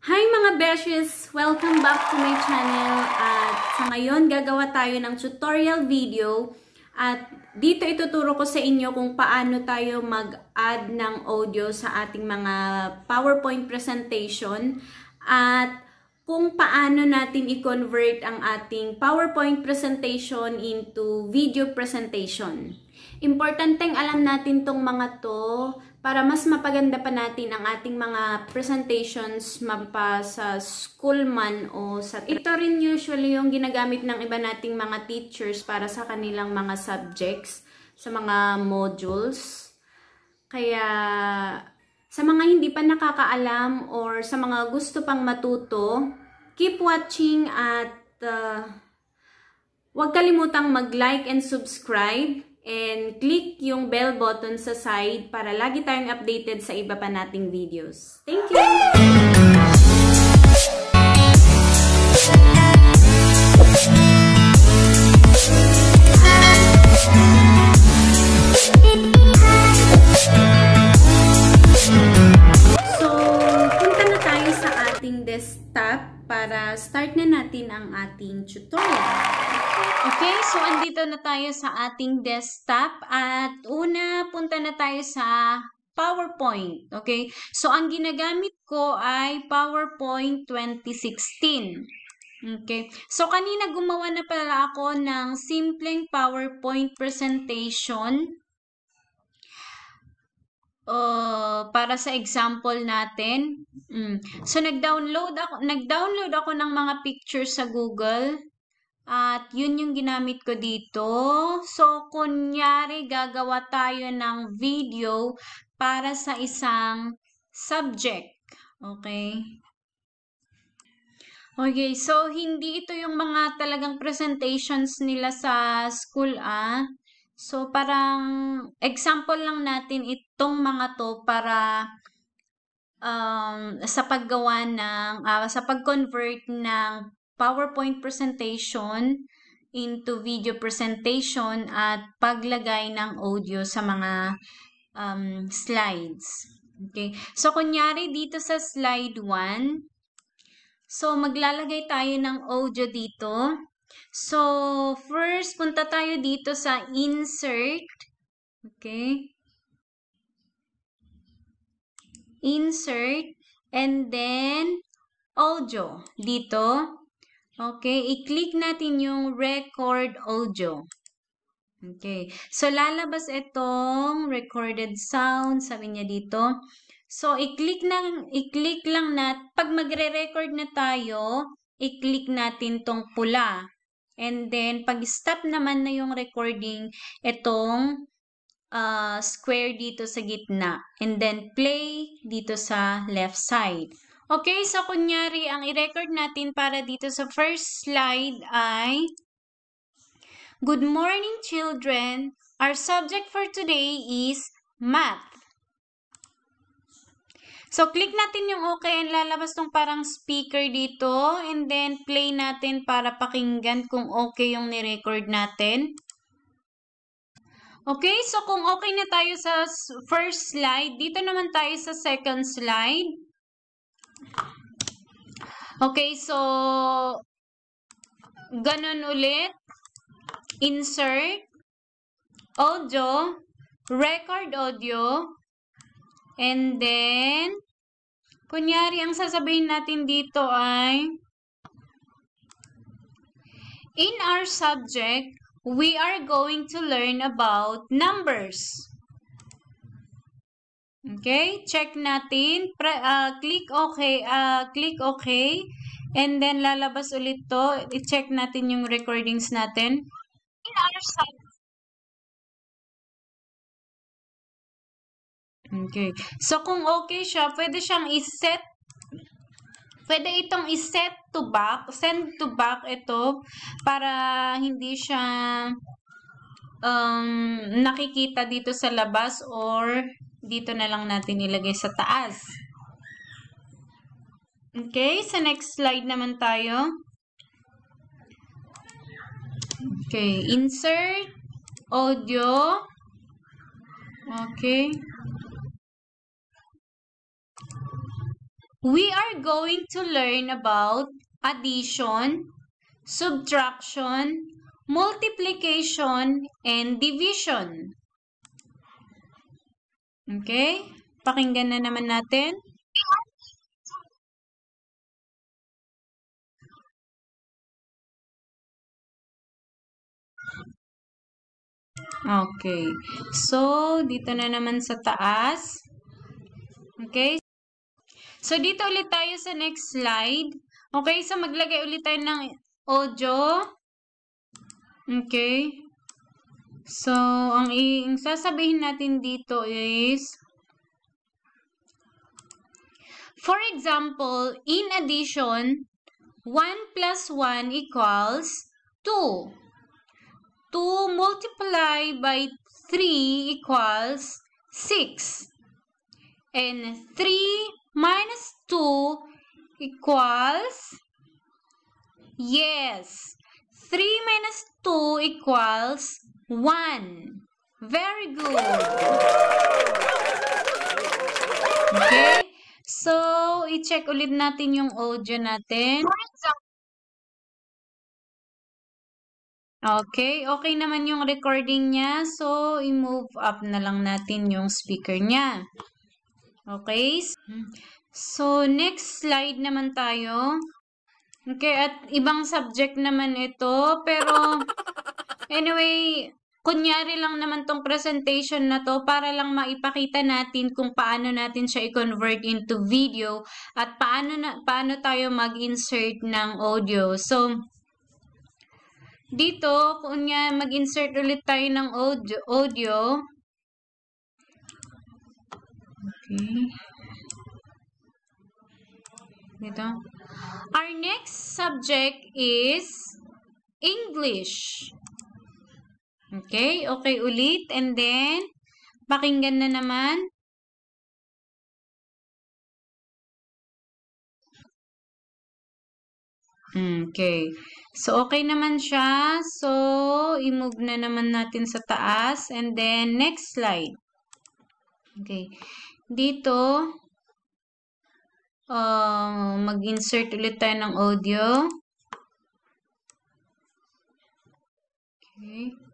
Hi mga beshes! Welcome back to my channel at sa ngayon gagawa tayo ng tutorial video at dito ituturo ko sa inyo kung paano tayo mag-add ng audio sa ating mga PowerPoint presentation at kung paano natin i-convert ang ating PowerPoint presentation into video presentation. Importanteng alam natin tong mga to para mas mapaganda pa natin ang ating mga presentations mapa sa school man o sa... Ito rin usually yung ginagamit ng iba nating mga teachers para sa kanilang mga subjects, sa mga modules. Kaya sa mga hindi pa nakakaalam or sa mga gusto pang matuto, keep watching at huwag kalimutang mag-like and subscribe. And click yung bell button sa side para lagi tayong updated sa iba pa nating videos. Thank you! So, punta na tayo sa ating desktop para start na natin ang ating tutorial. Okay, so andito na tayo sa ating desktop at una punta na tayo sa PowerPoint. Okay, so ang ginagamit ko ay PowerPoint 2016. Okay, so kanina gumawa na pala ako ng simpleng PowerPoint presentation para sa example natin. So nag-download ako ng mga pictures sa Google. At yun yung ginamit ko dito. So, kunyari, gagawa tayo ng video para sa isang subject. Okay? Okay, so hindi ito yung mga talagang presentations nila sa school, So, parang example lang natin itong mga to para sa paggawa ng, sa pag-convert ng PowerPoint presentation into video presentation at paglagay ng audio sa mga slides. Okay. So, kunyari dito sa slide 1, so maglalagay tayo ng audio dito. So, first, punta tayo dito sa insert. Okay. Insert and then audio dito. Okay, i-click natin yung record audio. Okay, so lalabas itong recorded sound, sabi niya dito. So i-click lang pag magre-record na tayo, i-click natin tong pula. And then pag stop naman na yung recording, itong square dito sa gitna. And then play dito sa left side. Okay, so kunyari, ang i-record natin para dito sa first slide ay Good morning, children. Our subject for today is math. So, click natin yung okay and lalabas tong parang speaker dito and then play natin para pakinggan kung okay yung ni-record natin. Okay, so kung okay na tayo sa first slide, dito naman tayo sa second slide. Okay, so ganun ulit. Insert, audio, record audio, and then, kunyari, ang sasabihin natin dito ay, in our subject, we are going to learn about numbers. Okay, check natin. Click OK. And then, lalabas ulit to. I-check natin yung recordings natin. In our subject. Okay. So, kung okay siya, pwede itong i-set to back, send to back ito para hindi siya nakikita dito sa labas or dito na lang natin ilagay sa taas. Okay, sa next slide naman tayo. Okay, insert, audio. Okay. We are going to learn about addition, subtraction, multiplication, and division. Okay? Pakinggan na naman natin. Okay. So, dito na naman sa taas. Okay? So, dito ulit tayo sa next slide. Okay? So, maglagay ulit tayo ng audio. Okay? So, ang sasabihin natin dito is, for example, in addition, 1 plus 1 equals 2. 2 multiplied by 3 equals 6. And 3 minus 2 equals, yes, 3 minus 2 equals 1. Very good. Okay? So, i-check ulit natin yung audio natin. Okay, okay naman yung recording niya. So, i-move up na lang natin yung speaker niya. Okay? So, next slide naman tayo. Okay, at ibang subject naman ito. Pero, anyway, kunyari lang naman tong presentation na to para lang maipakita natin kung paano natin siya i-convert into video at paano tayo mag-insert ng audio. So, dito, kung nga mag-insert ulit tayo ng audio. Okay. Dito. Our next subject is English. Okay, okay ulit. And then, pakinggan na naman. Okay. So, okay naman siya. So, i-move na naman natin sa taas. And then, next slide. Okay. Dito, mag-insert ulit tayo ng audio. Okay.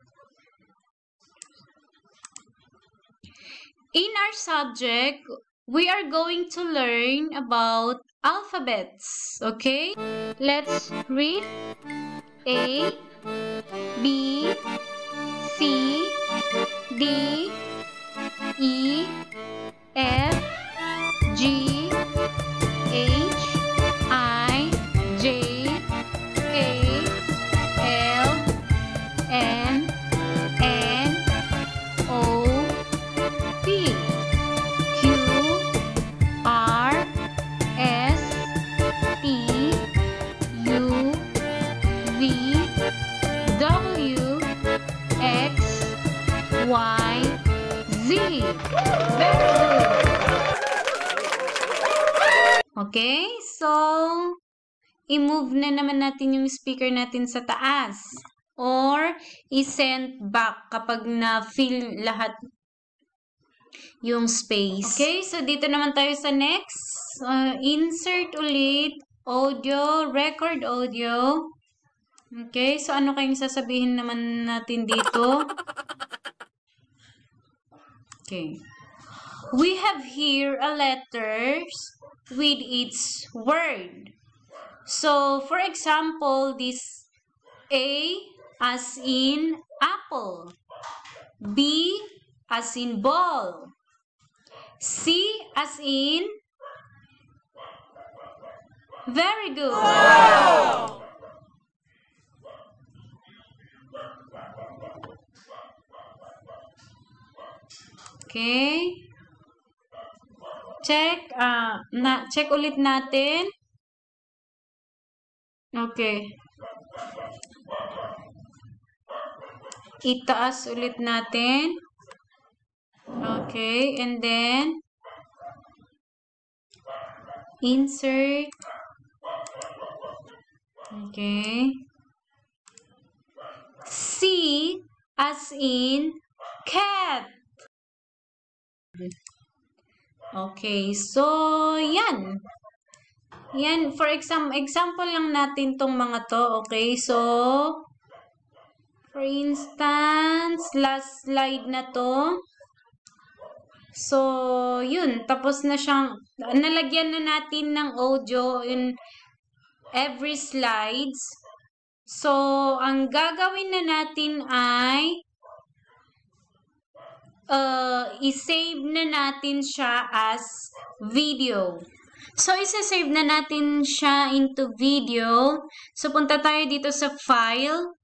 In our subject, we are going to learn about alphabets. Okay? Let's read. A, B, C, D, E, F, G, H, I, J, K, L, M, N, O, P, Q, R, S, T, U, V, W, X, Y, Z. Very good. Okay, so i-move na naman natin yung speaker natin sa taas or i-send back kapag na-fill lahat yung space. Okay, so dito naman tayo sa next. Insert ulit audio, record audio. Okay, so ano kayong sasabihin naman natin dito? Okay. We have here a letters with its word. So, for example, this A as in apple, B as in ball, C as in, very good. Wow! Okay. Check. Check ulit natin. Okay. Itaas ulit natin. Okay. And then, insert. Okay. C as in cat. Okay, so yan. Yan, for example lang natin tong mga to, okay? So, for instance, last slide na to. So, yun. Tapos na siyang, nalagyan na natin ng audio in every slides. So, ang gagawin na natin ay i-save na natin siya as video. So, isa-save na natin siya into video. So, punta tayo dito sa file.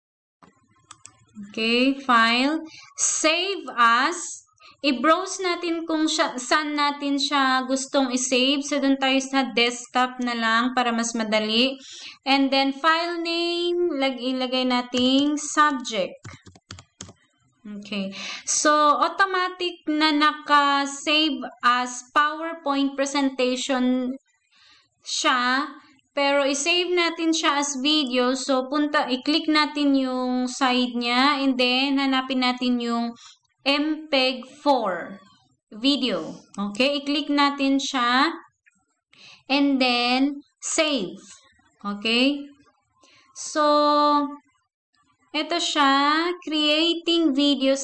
Okay, file. Save as. I-browse natin kung saan natin siya gustong i-save. So, dun tayo sa desktop na lang para mas madali. And then, file name, ilagay nating subject. Okay. So, automatic na naka-save as PowerPoint presentation siya. Pero, i-save natin siya as video. So, i-click natin yung side niya. And then, hanapin natin yung MPEG-4 video. Okay? I-click natin siya. And then, save. Okay? So, ito siya, creating video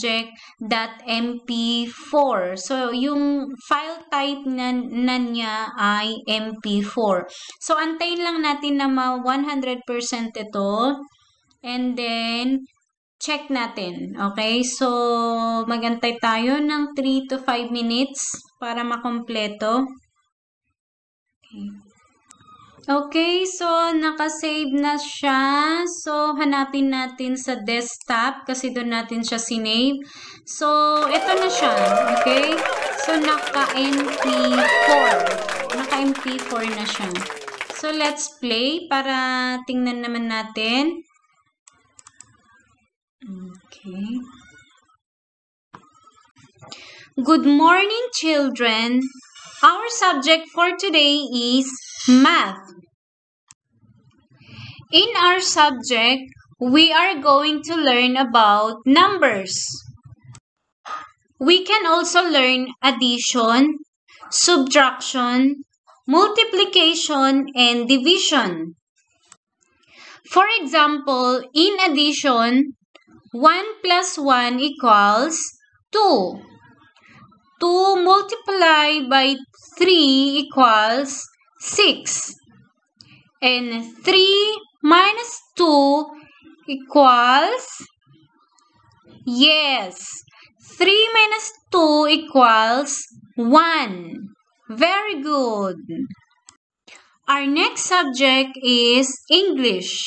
subject.mp4. So, yung file type na niya ay mp4. So, antayin lang natin na 100% ito. And then, check natin. Okay? So, magantay tayo ng 3 to 5 minutes para makompleto. Okay. Okay, so nakasave na siya. So, hanapin natin sa desktop kasi doon natin siya sinave. So, ito na siya. Okay? So, naka-MP4. Naka-MP4 na siya. So, let's play para tingnan naman natin. Okay. Good morning, children. Our subject for today is math. In our subject, we are going to learn about numbers. We can also learn addition, subtraction, multiplication, and division. For example, in addition, 1 plus 1 equals 2. 2 multiplied by 3 equals 6. And 3 minus 2 equals, yes, 3 minus 2 equals 1. Very good. Our next subject is English.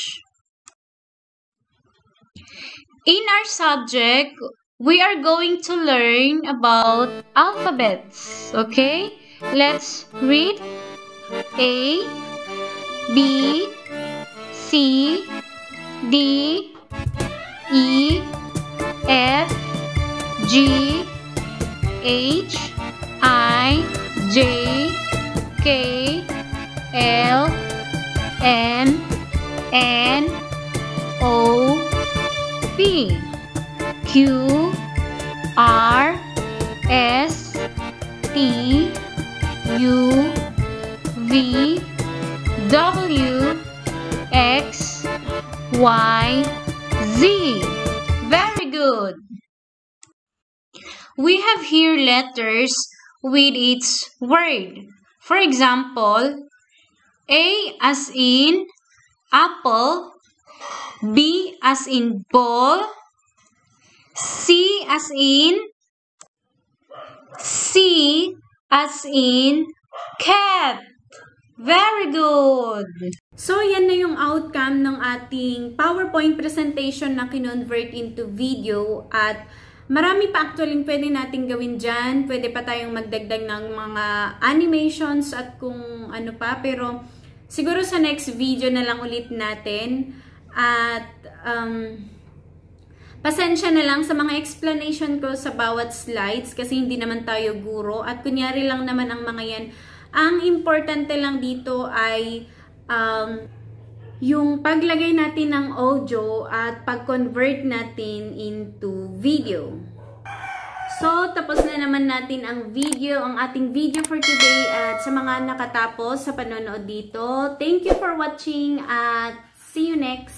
In our subject, we are going to learn about alphabets. Okay? Let's read A, B, C, D, E, F, G, H, I, J, K, L, M, N, O, P, Q, R, S, T, U, V, W, X, Y, Z. Very good. We have here letters with its word. For example, A as in apple, B as in ball, C as in cat. Very good! So, yan na yung outcome ng ating PowerPoint presentation na kinonvert into video at marami pa actually pwede natin gawin dyan. Pwede pa tayong magdagdag ng mga animations at kung ano pa. Pero, siguro sa next video na lang ulit natin. At, pasensya na lang sa mga explanation ko sa bawat slides kasi hindi naman tayo guro. At kunyari lang naman ang mga yan. Ang importante lang dito ay yung paglagay natin ng audio at pag-convert natin into video. So, tapos na naman natin ang ating video for today. At sa mga nakatapos sa panonood dito, thank you for watching at see you next.